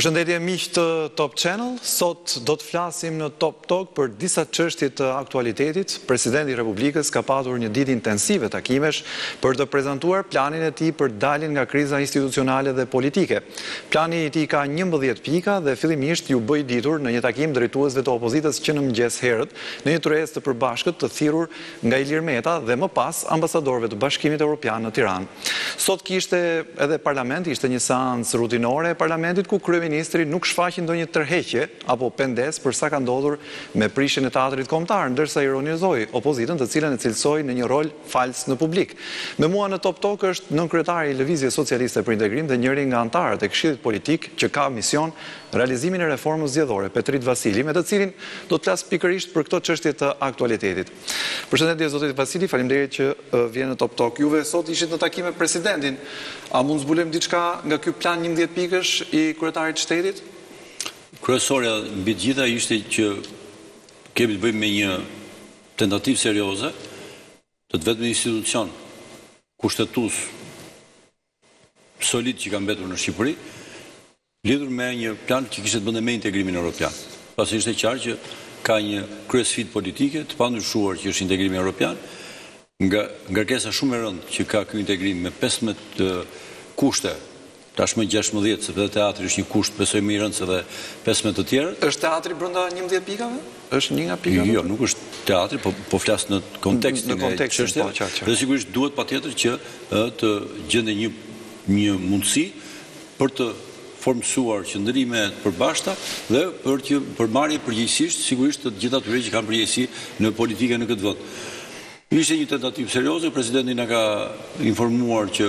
Përshëndetje miq të Top Channel, sot do të flasim në Top Talk për disa çështje të aktualitetit. Presidenti i Republikës ka patur një ditë intensive takimesh për të prezantuar planin e tij për daljen nga kriza institucionale dhe politike. Plani i tij ka 11 pika dhe fillimisht ju bëi ditur në një takim drejtuesve të opozitës që në mëngjes herët, në një tryezë të përbashkët të thirrur nga Ilir Meta dhe më pas ambasadorëve të Bashkimit Evropian në Tiranë. Sot kishte edhe parlamenti, ishte një seancë rutinore e parlamentit ku Kryeministri nuk shfaqi ndonjë tërheqje apo pendes për sa ka ndodhur me prishjen e teatrit kombëtar, ndërsa ironizoi opozitën, të cilën e cilësoi në një rol fals në publik. Me mua në Top Talk është nënkryetari i Lëvizjes Socialiste për Integrim dhe njëri nga anëtarët e Këshillit Politik që ka mision realizimin e reformës zgjedhore, Petrit Vasili, me të cilin do të flas pikërisht për këto çështje të aktualitetit. Përshëndetje zotit Vasili, faleminderit që vjen në Top Talk. Juve sot ishit në takim me presidentin. A mund zbulojmë diçka nga ky plan 11 pikësh i kryetarit të shtetit? Kryesorja mbi të gjitha ishte që kemi të bëjmë me një tentativë serioze të vetëm institucion kushtetues solid që ka mbetur në Shqipëri, lidhur me një plan që kishte të bënte me integrimin evropian. Pasi ishte qartë që ka një kryesfidë politike të pandryshuar që është integrimi evropian, nga ngarkesa shumë e rëndë që ka ky integrim me 15 kushte, tashmë 16, sepse teatri është një kusht besoj më i rëndë se dhe 15 të tjerë. Është teatri brenda 11 pikave? Është një nga pikave? Jo, nuk është teatri, po flas në kontekstin e çështjeve. Dhe sigurisht duhet patjetër që të gjende një mundësi për të formësuar qëndrime të përbashkëta dhe për marrje përgjegjësisht sigurisht të gjitha atyre që kanë përgjegjësi në politikën në këtë vend. Ishte një tentativë serioze, presidenti na ka informuar që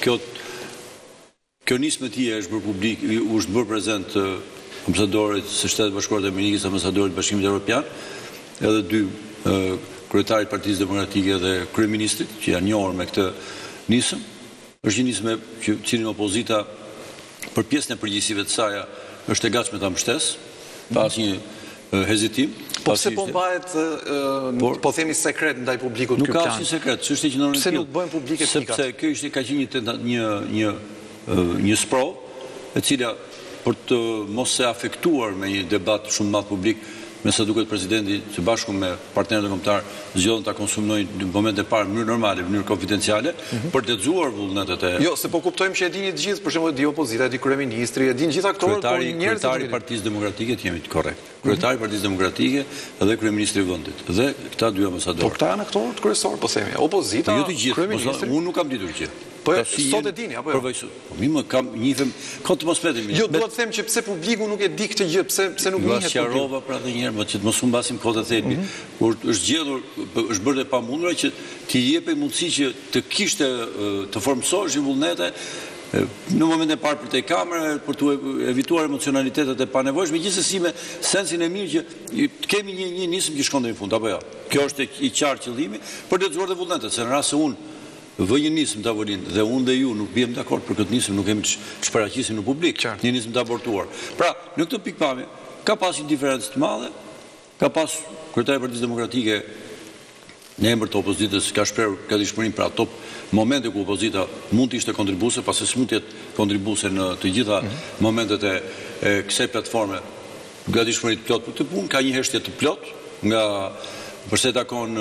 kjo nismë e tij është bërë publik, është bërë prezent ambasadorit së Shtetit Bashkuar të Amerikës, ambasadorit të Bashkimit Evropian, edhe dy kryetarit Partisë Demokratike dhe kryeministrit që janë njohur me këtë nismë. Është një nismë që cilin opozita për pjesën e përgjegjësive të saj është e gatshme ta mbështesë, pa asnjë hezitim. Po pse po mbahet, po themi sekret ndaj publikut ky plan? Nuk ka asnjë sekret, çështja që pse nuk bëhen publike pikat? Sepse kjo ka qenë një sprovë e cila për të mos se afektuar me një debat shumë madh publik, me sa duket presidenti së bashku me partnerët kombëtar zgjedhën ta konsumojnë në momentin e parë në mënyrë normale, në mënyrë konfidenciale, për të lexuar vullnetet e. Jo, se po kuptojmë që e dini të gjithë, për shembull di opozita, di kryeministri, e din gjithë aktorët, por njerëzit. Kryetari i Partisë Demokratike, të jemi të korrekt. Kryetari i Partisë Demokratike dhe kryeministri i vendit. Dhe këta dy ambasadorë. Po këta janë aktorët kryesor, po themi. Opozita, jo të gjithë, kryeministri. Unë nuk kam ditur gjë. Po sot e dini apo jo? Mi më kam njihëm atmosferën. Jo, dua të them që pse publiku nuk e di këtë gjë, pse nuk njihet. Sqarova pra edhe një herë, që të mos u mbasim kohët e thelbi. Kur është gjetur, është bërë e pamundura që t'i jepej mundësi që të kishte të formësoheshin vullnete në momentin e parë për te kamera, për të evituar emocionalitetet e panevojshme, megjithëse me sensin e mirë që kemi një nismë që shkon deri në fund, apo jo. Kjo është i qartë qëllimi për të lexuar vullnetet, se në rast se unë vë një nismë tavolinë dhe unë dhe ju nuk bjem dakord për këtë nismë, nuk kemi të shparaqisim në publik, një nismë të abortuar. Pra, në këtë pikpamje ka pas një diferencë të madhe, ka pas kryetari i Partisë Demokratike në emër të opozitës ka shprehur gatishmërinë për ato momente ku opozita mund të ishte kontribuese, pasi s'mund të jetë kontribuese në të gjitha momentet e kësaj platforme. Gatishmëri të plot për këtë punë, ka një heshtje të plot nga përse takon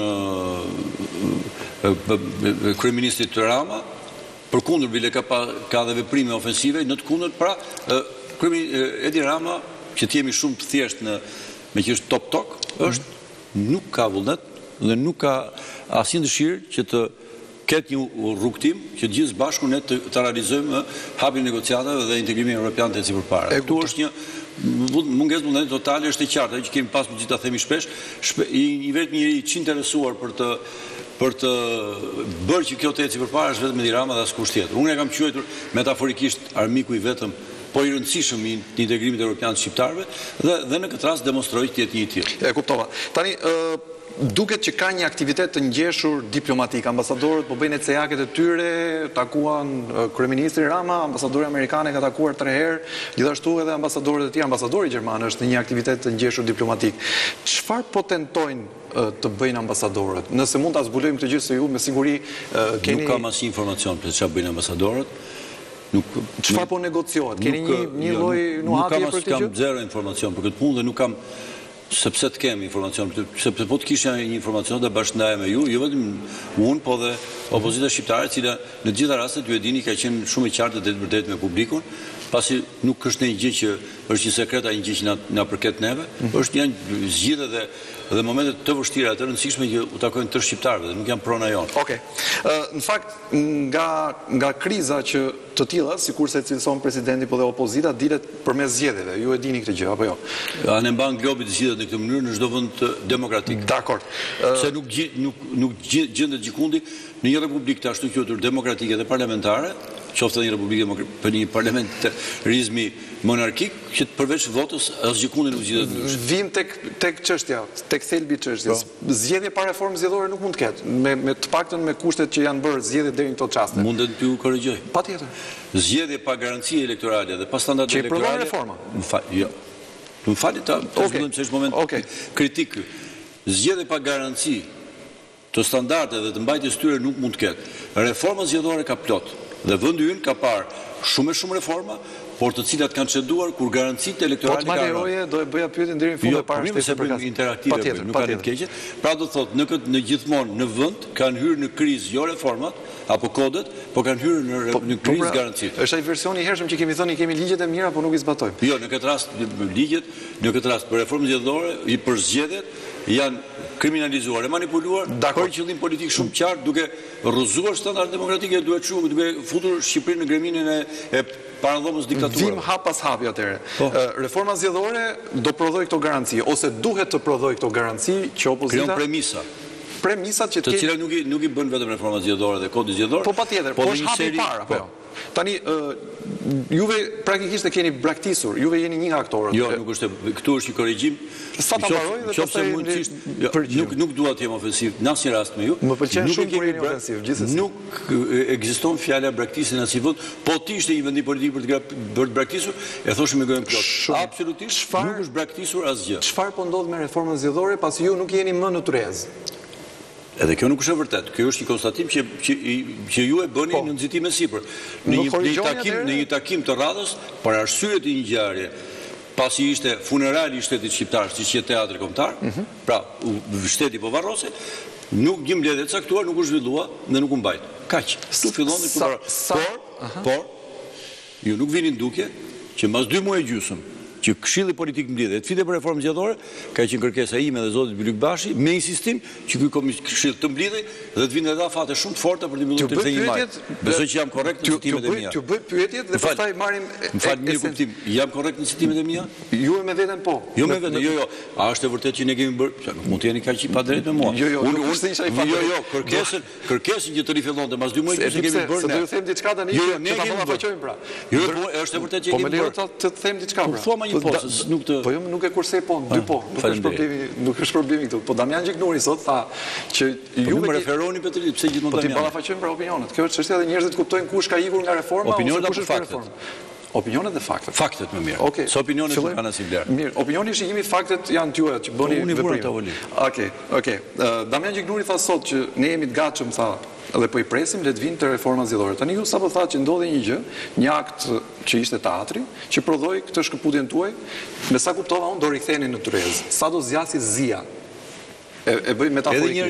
kryeministrit të Rama, përkundër bile ka dhe veprime ofensive, në të kundërt, pra Edi Rama, që të jemi shumë të thjeshtë me që është Top Talk, nuk ka vullnet dhe nuk ka asnjë dëshirë që të ketë një rrugtim që gjithë bashku ne të realizojmë hapjen e negociatave dhe integrimin evropian të ecë përpara. Këtu është një mungesë vullneti totale, është e qartë, që kemi pasur gjithë ta themi shpesh, i vetëm njëri i çinteresuar për të bërë që kjo të ecë përpara është vetëm Edi Rama dhe askush tjetër. Unë e kam quajtur metaforikisht armiku i vetëm, po i rëndësishëm i integrimit evropian të shqiptarëve dhe në këtë rast demonstroi që jetë një i tillë. E kuptova. Tani duket që ka një aktivitet të ngjeshur diplomatik. Ambasadorët po bëjnë ecejaket e tyre, takuan kryeministrin Rama, ambasadori amerikan ka takuar 3 herë, gjithashtu edhe ambasadorët e tjerë, ambasadori gjerman është një aktivitet të ngjeshur diplomatik. Çfarë po tentojnë të bëjnë ambasadorët? Nëse mund ta zbulojmë këtë gjë se ju me siguri keni. Nuk kam asnjë informacion për çfarë bëjnë ambasadorët. Çfarë po negociohet? Keni një lloj nuhatje për këtë gjë? Nuk kam zero informacion për këtë punë dhe nuk kam, sepse të kemi informacion, sepse po të kisha një informacion dhe bashkëndaja me ju, jo vetëm unë, po dhe opozita shqiptare, cila në gjitha rastet ju e dini ka qenë shumë e qartë dhe vërtet me publikun, pasi nuk është një gjë që është një sekret, një gjë që na përket neve, është janë zgjidhje dhe momentet të vështira të rëndësishme që u takojnë të shqiptarëve dhe nuk janë prona jonë. Okej. Në fakt, nga kriza që të tilla, sikurse cilëson presidenti po dhe opozita, dilet përmes zgjedhjeve. Ju e dini këtë gjë apo jo? A ne mban globi të zgjidhet në këtë mënyrë në çdo vend demokratik. Dakor. Se nuk gjendet gjikundi në një republikë të ashtu quajtur demokratike dhe parlamentare, qoftë një republikë për një parlamentarizmi monarkik, që përveç votës as gjikundi nuk zgjidhet ndryshe. Vim tek çështja, tek thelbi i çështjes. Zgjedhje pa reformë zgjedhore nuk mund të ketë, me të paktën me kushtet që janë bërë zgjedhjet deri në këto çaste. Mundet t'ju korrigjoj. Patjetër. Zgjedhje pa garanci elektorale dhe pa standarde elektorale. Që i reforma. Jo. Më fali ta zhvillim se është moment kritik. Zgjedhje pa garanci të standarde dhe të mbajtjes tyre nuk mund të ketë. Reforma zgjedhore ka plot. Dhe vendi ynë ka parë shumë reforma, por të cilat kanë çeduar kur garancitë elektorale kanë. Po të Roje do e bëja pyetjen deri në fund e para shtesë për interaktive, nuk kanë të keqe. Pra do thotë në gjithmonë në vend kanë hyrë në krizë jo reformat apo kodet, po kanë hyrë në krizë garancitë. Është ai versioni i hershëm që kemi thënë kemi ligjet e mira, por nuk i zbatojmë. Jo, në këtë rast ligjet, në këtë rast për reformën zgjedhore, për zgjedhjet janë kriminalizuar e manipuluar për qëllim politik shumë qartë, duke rrëzuar standardet demokratike, duke futur Shqipërinë në greminin e paradhomës diktaturës. Vim hap pas hapi atëre. Reforma zgjedhore do prodhoj këto garanci, ose duhet të prodhoj këto garanci që opozita krijon premisa. Premisat që të cilat nuk i bën vetëm reforma zgjedhore dhe kodi zgjedhor. Po patjetër, po është hapi i parë apo jo? Tani juve praktikisht e keni braktisur, juve jeni një nga aktorët. Jo, nuk është, këtu është një korrigjim. Sa ta mbaroj dhe pastaj nuk dua të jem ofensiv në asnjë rast me ju. Më pëlqen shumë kur jeni ofensiv, gjithsesi. Nuk ekziston fjala braktisje në asnjë vend, po ti ishte një vendi politik për të braktisur, e thoshim me gojën plot. Absolutisht nuk është braktisur asgjë. Çfarë po ndodh me reformën zgjedhore pasi ju nuk jeni më në tryez? Edhe kjo nuk është e vërtet. Kjo është një konstatim që ju e bëni në nxitime sipër. Në një takim të radhës, për arsye të një ngjarje, pasi ishte funerali i shtetit shqiptar, siç është teatri kombëtar, pra shteti po varrose, nuk një mbledhje e caktuar nuk u zhvillua dhe nuk u mbajt. Kaq. Ktu fillon por ju nuk vini duke që mbas 2 muaj gjysmë që Këshilli Politik mbledhet të fite për reformë zgjedhore, ka qenë kërkesa ime dhe zotit Bylyk Bashi, me insistim që ky këshill të mbledhej dhe të vinë edhe afate shumë të forta për të mbledhur të 31 maj. Besoj që jam korrekt në citimet e mia. T'ju bëj pyetjet dhe pastaj marrim mirë kuptim. Jam korrekt në citimet e mia? Ju me veten po. Jo me veten, jo. A është e vërtetë që ne kemi bërë, nuk mund të jeni kaq i padrejtë me mua. Jo, nuk është se isha i padrejtë. Jo, kërkesën që të rifillonte mbas 2 muaj që kemi bërë ne. Do të them diçka tani që ta ballafaqojmë pra. Jo, është e vërtetë që kemi bërë. Po më lejo të them diçka pra. Po jo, nuk e kursej po, 2 po, nuk është problemi këtu. Po Damian Gjiknuri sot tha që ju më referoni Petri, pse gjithmonë Damian. Po ti ballafaqojmë për opinionet. Kjo është çështja dhe njerëzit kuptojnë kush ka ikur nga reforma ose kush është për reformë. Opinionet dhe faktet. Faktet më mirë. Se opinionet nuk kanë asnjë vlerë. Mirë, opinioni shikimi faktet janë t'juaja që bëni veprim. Okej. Damian Gjiknuri tha sot që ne jemi të gatshëm, tha, dhe po i presim le të vinë të reforma zgjedhore. Tani ju sapo thatë që ndodhi një gjë, një akt që ishte teatri, që prodhoi këtë shkëputjen tuaj, me sa kuptova unë do riktheni në tryez. Sa do zgjasi zia. E bëj metaforikisht. Edhe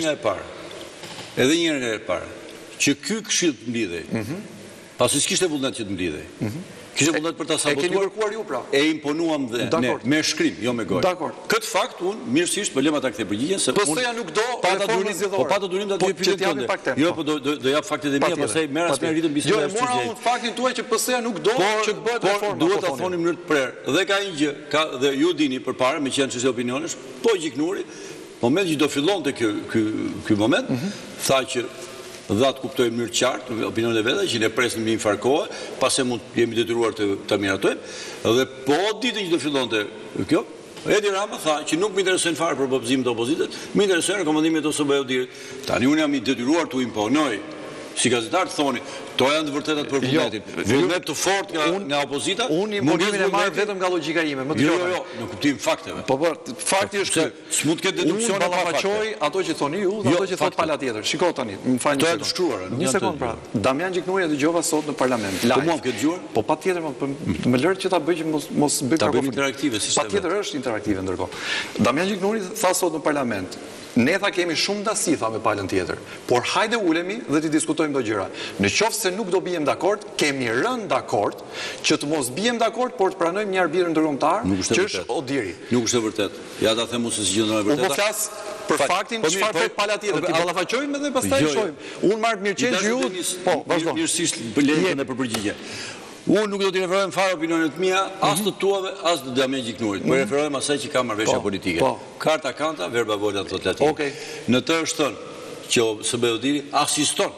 një herë e parë. Që ky këshill të mbledhej. Pasi s'kishte vullnet që të mbledhej. Kishte vullnet për ta sabotuar. E keni kërkuar ju pra. E imponuam dhe ne me shkrim, jo me gojë. Dakor. Këtë fakt unë mirësisht po lema ta kthej përgjigjen se unë nuk do reformën zgjedhore. Po patë durim ta dy pyetje tënde. Jo, po do jap faktet e mia, pastaj merr as me ritëm bisedën. Jo, mora unë faktin tuaj që PS-ja nuk do që të bëhet reformë. Duhet ta thoni në mënyrë të prerë. Dhe ka një gjë, dhe ju dini përpara me që janë çështje opinionesh, po Gjiknuri, momentin që do fillonte ky moment, tha që dhatë kuptojnë mënyrë qartë, opinionet e vete, që ne presim një farkohe, pase mund jemi detyruar të miratojmë, dhe po ditën që do fillonte kjo, Edi Rama tha që nuk më interesojnë fare për propozime të opozitet, më interesojnë rekomandimet ose BE-dit. Tani unë jam i detyruar të imponoj, si gazetar të thoni, To janë të vërtetat për vullnetin. Vullnet të fort nga opozita. Unë imponimin e marr vetëm nga logjika ime, më dëgjoni. Jo, në kuptim fakteve. Po, fakti është ky. S'mund të ketë deduksione pa fakte. Unë ballafaqoj ato që thoni ju dhe ato që thot pala tjetër. Shiko tani, më fal një sekondë. Të shkruara. Një sekondë pra. Damian Gjiknuri e dëgjova sot në parlament. Po mua ke dëgjuar? Po patjetër, më lër që ta bëj që mos bëj ta bëjmë interaktive si patjetër është interaktive ndërkohë. Damian Gjiknuri tha sot në parlament. Ne tha kemi shumë dasi, tha me palën tjetër, por hajde ulemi dhe të diskutojmë do gjëra. Në qoftë se nuk do bijem dakord, kemi rënë dakord që të mos bijem dakord, por të pranojmë një arbitër ndërkombëtar, që është Odiri. Nuk është e vërtet. Ja ta them se si gjendon e vërteta. Unë po flas për faktin çfarë thot pala tjetër. Ti ballafaqojmë dhe pastaj shohim. Unë marr mirëqenë ju. Po, vazhdo. Mirësisht lejen për përgjigje. Unë nuk do t'i referohem fare opinionet mia, as të tuave, as të Damian Gjiknurit. Po referohem asaj që ka marrëveshja politike. Karta kanta, verba vola thot latin. Në të është thënë që SB Odiri asiston,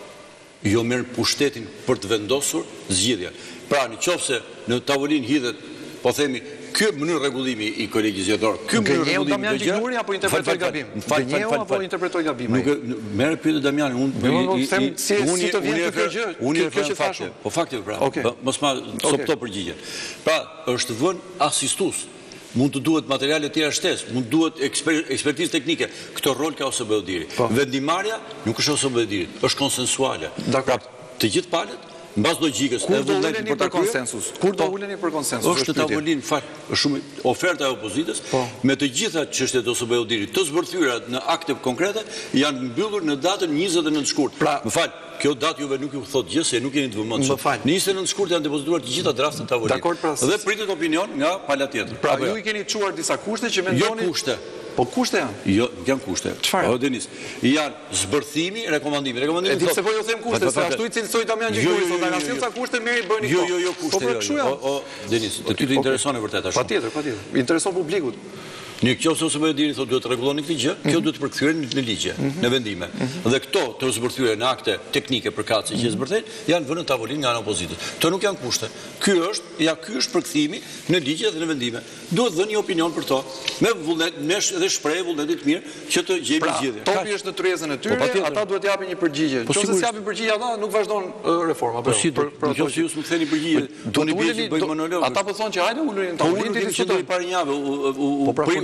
jo merr pushtetin për të vendosur zgjidhjen. Pra, nëse në tavolinë hidhet, po themi, ky mënyrë rregullimi i kolegjit zgjedhor. Ky mënyrë rregullimi Damian Gjiknuri apo interpretoj gabim? Gënjeu apo interpretoj gabim? Nuk merr pyetje Damiani, unë si të vjen kjo gjë? Unë kjo që thashun. Po fakti pra. Mos ma sopto përgjigjen. Pra, është vënë asistus. Mund të duhet materiale të tjera shtesë, mund duhet ekspertizë teknike. Këtë rol ka OSB Odiri. Vendimarrja nuk është OSB Odiri, është konsensuale. Pra, të gjithë palët mbas logjikës e vullnetit për konsensus. Kur do uleni për konsensus? Është tavolinë është shumë oferta e opozitës me të gjitha çështjet e OSB Odirit të zbërthyera në akte konkrete janë mbyllur në datën 29 shkurt. Më fal, kjo datë juve nuk ju thot gjë se nuk jeni të vëmendshëm. Në 29 shkurt janë depozituar të gjitha draftet e tavolinës. Dhe pritet opinion nga pala tjetër. Pra ju i keni çuar disa kushte që mendoni. Jo kushte. Po kushte janë? Jo, janë kushte. Çfarë? Denis, janë zbërthimi, rekomandimi. Rekomandimi thotë. Se po ju them kushte, se ashtu i cilësoi Damian Gjiknuri, thotë nga cilësa kushte merri bëni këto. Jo, kushte. Denis, të ty të intereson e vërtet ashtu. Patjetër. Intereson publikut. Në qoftë se OSB Odiri thotë duhet të rregulloni këtë gjë, kjo duhet të përkthyer në ligje, në vendime. Dhe këto të zbërthyer në akte teknike përkatëse që zbërthejnë, janë vënë në tavolinë nga ana opozitës. Këto nuk janë kushte. Ky është përkthimi në ligje dhe në vendime. Duhet dhënë një opinion për to, me vullnet, dhe shprehje vullnetit mirë që të gjejmë zgjidhje. Topi është në tryezën e tyre, ata duhet të japin një përgjigje. Nëse s'japin përgjigje ata, nuk vazhdon reforma. Po si do? Nëse ju s'u ktheni përgjigje, doni bie bëj monolog. Ata po thonë që hajde uluni në tavolinë të diskutojmë para javë.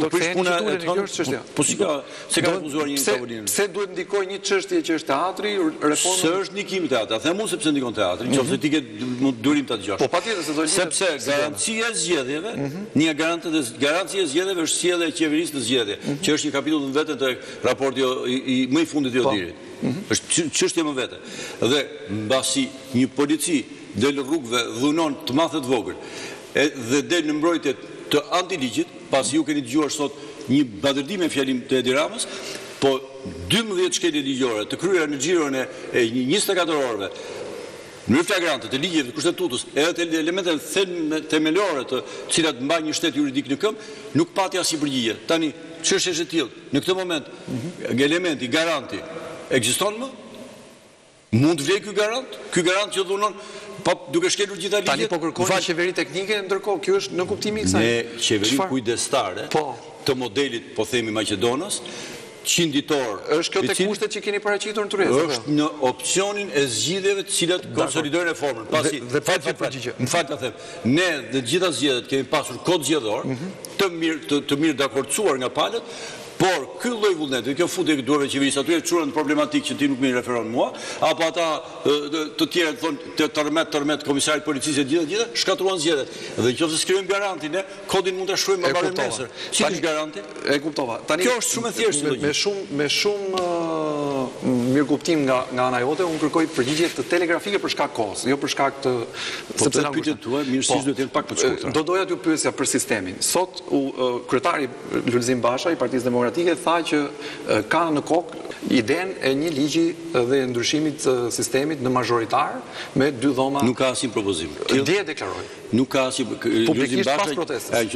Po si ka refuzuar një tavolinë? Pse duhet ndikojë një çështje që është teatri, reforma? Se është ndikimi teatri. Them unë sepse ndikon teatri, nëse ti ke durim ta dëgjosh. Po patjetër se do të sepse garancia e zgjedhjeve, një garancia e zgjedhjeve është sjellja e qeverisë në zgjedhje, që është një kapitull në vetë të raporti më i fundit i Odirit. Është çështje më vete. Dhe mbasi një polici del rrugëve dhunon të mathet vogël dhe del në mbrojtje të antiligjit, pasi ju keni dëgjuar sot një badërdim me fjalim të Edi Ramës, po 12 shkelje ligjore të kryera në xhiron e 24 orëve, në flagrante të ligjeve të kushtetutës, edhe të elementet themelore të cilat mbajnë një shtet juridik në këmbë, nuk pati asnjë përgjigje. Tani, çështja është e tillë. Në këtë moment, elementi garanti ekziston më? Mund vlej ky garant? Ky garant që dhunon duke shkelur gjitha ligjet. Tani po kërkojnë qeveri teknike, ndërkohë kjo është në kuptimin e kësaj. Ne qeveri kujdestare të modelit, po themi Maqedonës, qinditor. Është kjo tek kushtet që keni paraqitur në Tryezë? Është në opsionin e zgjidhjeve të cilat konsolidojnë reformën. Pasi dhe pati përgjigje. Më fal ta them. Ne dhe të gjitha zgjedhjet kemi pasur kod zgjedhor të mirë dakordsuar nga palët. Por, ky lloj vullneti, kjo futje e duarve qeverisë aty e çuan problematikë që ti nuk më referon mua, apo ata të tjerë thonë tërmet komisarit policisë e gjitha shkatruan zgjedhjet. Dhe nëse skrijojmë garantin, kodin mund ta shkruajmë më parë nesër. Si është garanti? E kuptova. Tani kjo është shumë e thjeshtë me shumë mirëkuptim nga ana jote, unë kërkoj përgjigje të telegrafike për shkak kohës, jo për shkak të sepse pyetjet tuaja mirësisht duhet të jenë pak më të shkurtra. Do doja t'ju pyesja për sistemin. Sot kryetari Lulzim Basha i Partisë Demokratike tha që ka në kokë idenë e një ligji dhe ndryshimit të sistemit në mazhoritar me 2 dhoma. Nuk ka asnjë propozim. Dje e deklaroi. Nuk ka asnjë publikisht pas protestës.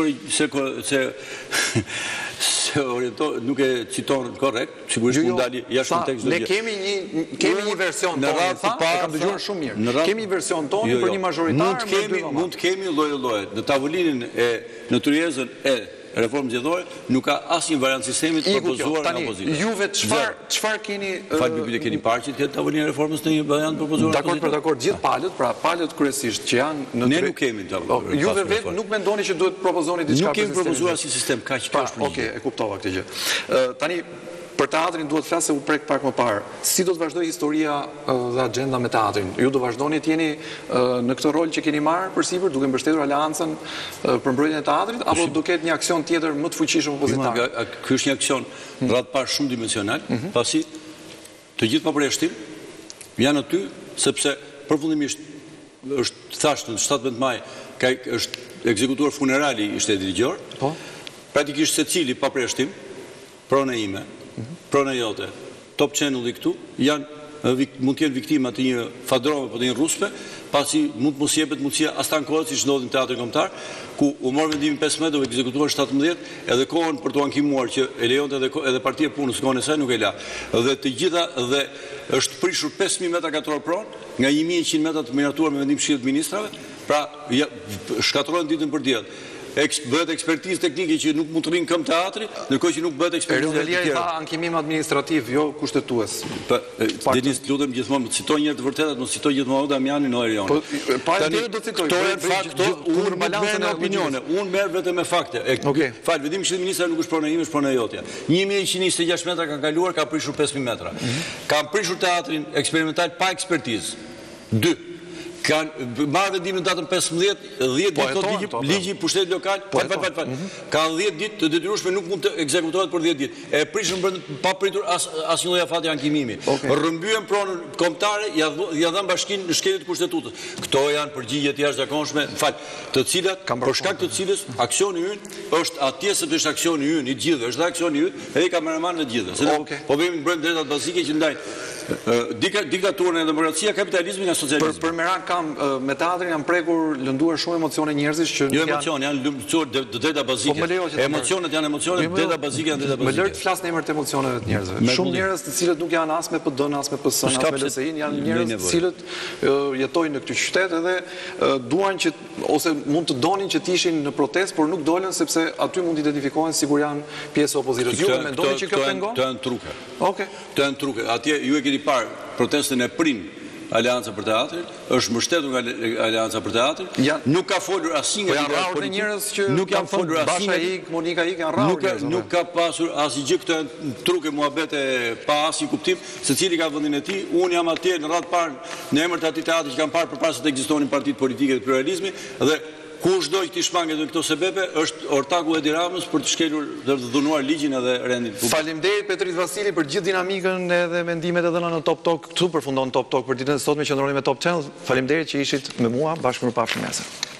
Se orienton, nuk e citon korrekt, sigurisht mund dali jashtë kontekstit. Ne kemi një version tonë, e kam dëgjuar shumë mirë. Kemi një version tonë për një mazhoritar me 2 dhoma. Mund të kemi lloj-lloj. Në tavolinën në Tryezën e reformë zgjedhore nuk ka asnjë variant sistemi të propozuar nga opozita. Juve çfarë keni keni parë që të tavolinë reformës në një variant propozuar nga opozita? Dakor, gjithë palët, pra palët kryesisht që janë në ne nuk kemi tavolinë. Juve vetë nuk mendoni që duhet propozoni diçka nuk kemi propozuar si sistem kaq kjo është. Okej, e kuptova këtë gjë. Tani për teatrin duhet flasë se u prek pak më parë. Si do të vazhdoj historia dhe agenda me teatrin? Ju do vazhdoni të jeni në këtë rol që keni marrë përsipër, duke mbështetur aleancën për mbrojtjen e teatrit, apo do ketë një aksion tjetër më të fuqishëm opozitar? Ky është një aksion rreth parë shumë dimensional, pasi të gjithë papreshtim janë aty sepse përfundimisht është thashë në 17 maj është ekzekutuar funerali i shtetit ligjor. Po. Praktikisht secili papreshtim, prona ime, prona jote, Top Channel-i këtu, mund të jenë viktima të një fadrove për të një ruspe, pasi mund të mos jepet mundësia as tankohet si që ndodhin në teatrin kombëtar, ku u morë vendimin 15 u ekzekutuar 17, edhe kohën për të ankimuar që e lejonte edhe partia punës kohën e saj nuk e la. Dhe të gjitha dhe është prishur 5.000 metra katror pronë, nga 1.100 metra të miratuar me vendim Këshillit të Ministrave, pra shkatërrohen ditën për diell. Bëhet ekspertizë teknike që nuk mund të rinë këmbë teatri, ndërkohë që nuk bëhet ekspertizë e tjera. Tha ankimim administrativ, jo kushtetues. Denis, lutem gjithmonë të citoj njërë të vërtetat, mos citoj gjithmonë Damianin o Erioni. Do citoj. Këto janë fakte, unë nuk merr me opinione, unë merr vetëm me fakte. Fal, vendim Këshillit Ministra nuk është prona ime, është prona jotja. 1126 metra kanë kaluar, ka prishur 5.000 metra. Kanë prishur teatrin eksperimental pa ekspertizë. 2. Kanë marrë vendimin datën 15, 10 ditë ligji pushtetit lokal, ka 10 ditë të detyrueshme nuk mund të ekzekutohet për 10 ditë. E prishën pa pritur asnjë lloj afati ankimimi. Rrëmbyen pronën kombëtare, ja dhën bashkinë në shkeljet e kushtetutës. Këto janë përgjigje të jashtëzakonshme, të cilat për shkak të cilës aksioni ynë është atje sepse është aksioni ynë i gjithëve, është aksioni ynë edhe i kameramanëve të gjithëve. Po vemi brenda drejtat bazike që ndajnë diktaturën e demokracia, kapitalizmin e socializmin. Për merak kam me teatrin janë prekur lënduar shumë emocione njerëzish që jo emocione, janë lënduar drejta bazike. Emocionet janë emocione, drejta bazike janë drejta bazike. Më lër të flas në emër të emocioneve të njerëzve. Shumë njerëz të cilët nuk janë as me PD-n, as me PS-n, as me LSI-n, janë njerëz të cilët jetojnë në këtë qytet edhe duan që ose mund të donin që të ishin në protestë, por nuk dolën sepse aty mund të identifikohen sikur janë pjesë e opozitës. Ju mendoni që kjo pengon? Këto janë truke. Okej. Këto janë truke. Atje ju e keni parë protestën e prim Aleanca për Teatrin, është mbështetur nga Aleanca për Teatrin. Nuk ka folur asnjë nga liderët politikë. Nuk janë folur asnjë nga Monika Ik, janë rrahur. Nuk ka pasur asgjë, këto janë truke muhabete pa asnjë kuptim, secili ka vendin e tij. Unë jam atje në radhë parë në emër të atij teatri që kanë parë përpara se të ekzistonin partitë politike dhe pluralizmi dhe kushdo që t'i shmanget në këto sebepe është ortaku Edi Ramës për të shkelur dhe të dhunuar ligjin edhe rendin publik. Faleminderit Petrit Vasili për gjithë dinamikën edhe mendimet e dhëna në Top Talk. Këtu përfundon Top Talk për ditën e sotme, qëndroni me Top Channel. Faleminderit që ishit me mua, bashkë mirupafshim nesër.